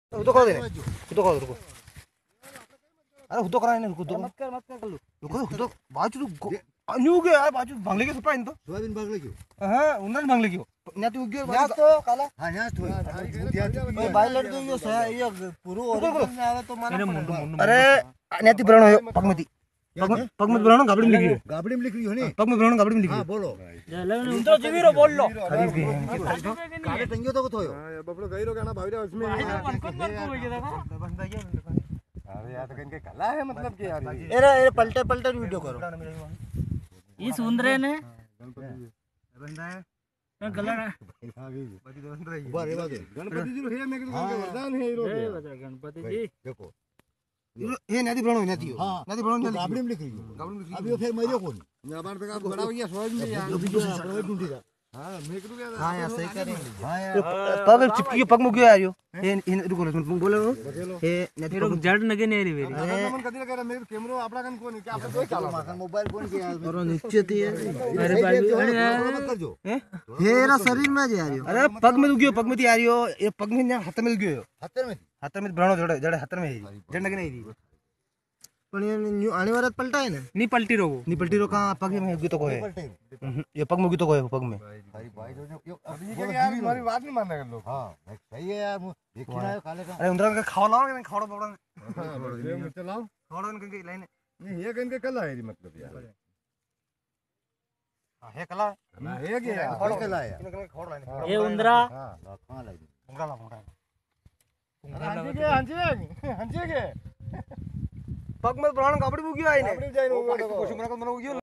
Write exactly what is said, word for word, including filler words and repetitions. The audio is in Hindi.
हुतो करा देने हुतो करा रुको अरे हुतो करा नहीं हुतो मत कर मत कर कर लो रुको हुतो बाजू तू न्यू के यार बाजू भांगले के सुपा इन तो सोयाबीन भांगले क्यों हां उन्नर भांगले क्यों ना तू गयो ना तो काला हां ना तो ए भाई लड़ दो यो ये पूरो ओरिजिनल में आवे तो माना अरे नेती ब्राउन हो पगमती पगमत ब्राउन गाबड़ी में लिखी है गाबड़ी में लिखी है नहीं पगमत ब्राउन गाबड़ी में लिखी है हां बोलो उन तो जीवीरो बोल लो काले टंगियो तो को थयो हां बबलो गईरो गाना भाईरा उसमें बनकन मन को गया था बंदा क्या अरे यार तो इनके कला है मतलब कि यार अरे अरे पलटे पलटे वीडियो करो ये सुन रहे ने बंदा है मैं गला ना गणपति तो बन रही है बारे बात गणपति जी है मैं के वरदान है हीरो गणपति जी देखो ये नदी ब्राउन है नदी हां नदी ब्राउन गाबड़ी में लिख रही है गाबड़ी में लिख अभी फिर मरियो कौन बार तक आप बड़ा भैया सोच में यार अभी ढूंढी जा हां मैं करू क्या हां यार सही कर हां यार पग चिपकी पग में गयो यार ये इन रुको तुम बोले ये नदी रुक जड़ नगे नहीं रे मेरी मन कदी लगा मेरे कैमरा आपला कन कोनी क्या आपका कोई काला माखन मोबाइल फोन के यार और नीचे थी अरे भाई मत कर जो ये ना शरीर में जा रही हो अरे पग में गयो पग में थी आ रही हो ये पग में हाथ में गयो हाथ में हाथ में ब्राउन जड़े जड़े हाथ में है जड़ नगे नहीं थी पण ये आने वाला पलटा है ना नहीं पलटी रो नहीं पलटी रो कहां पग में होगी तो को है ये पग में होगी तो को है पग में भाई भाई जो अभी ये यार हमारी बात नहीं मानने कर लोग हां सही है यार एक ही ना काले का अरे उंदरा का खाओ लाओ नहीं खाओ बड़ा हां चलाओ खाओ इनके लाइन नहीं ये इनके कला है मतलब यार हां है कला ना है के यार खाओ कला है इनके खाओ लाइन ये उंदरा हां कहां लाइन उंदरा ला उंदरा हांजी के हांजी हांजी के पग में ब्राउन गाबड़ी बुगियो आईने गाबड़ी जाईनो कुछ मना को मना बुगियो